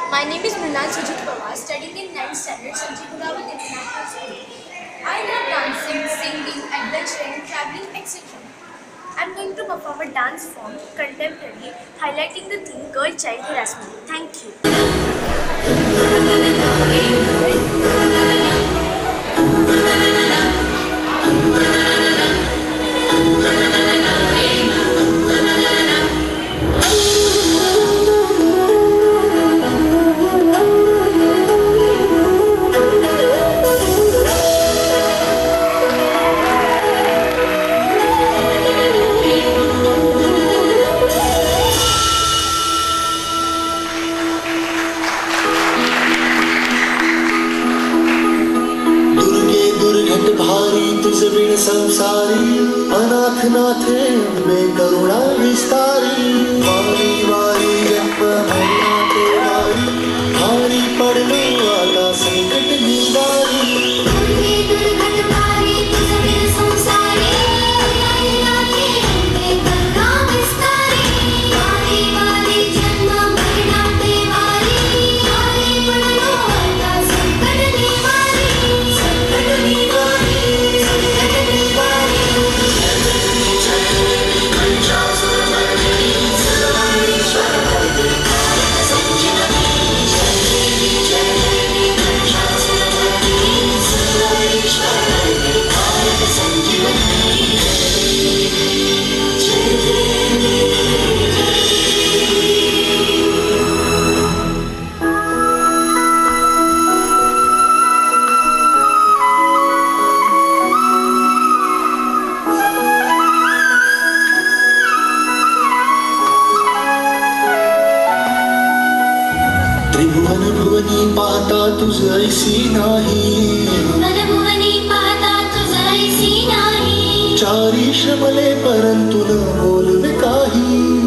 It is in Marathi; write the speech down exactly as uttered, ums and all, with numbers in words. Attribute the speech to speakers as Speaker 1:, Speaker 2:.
Speaker 1: My name is Mrinal Sujit Pawar, studying in ninth standard, Sanjeev Rawat International School. I love dancing, singing, adventuring, traveling, et cetera. I am going to perform a dance form, contemporary, highlighting the theme girl child harassment. Thank you.
Speaker 2: तुझविण संसारी अनाथ नाथे में करुणा विस्तारी वारी वारी जन्म मरना ते वारी भारी पड़लो आता संकट निवारी दुर्गे दुर्गत भारी तुझविण संसारी अनाथ में करुणा विस्तारी वारी वारी जन्म मरना ते वारी भारी पड़लो आता संकट निवारी संकट निवारी त्रिभुवन भुवनी पाहता तुझ ऐसी नाही
Speaker 3: त्रिभुवन भुवनी पाहता तुझ ऐसी नाही
Speaker 2: चारी श्रमले परंतु न बोलवे काही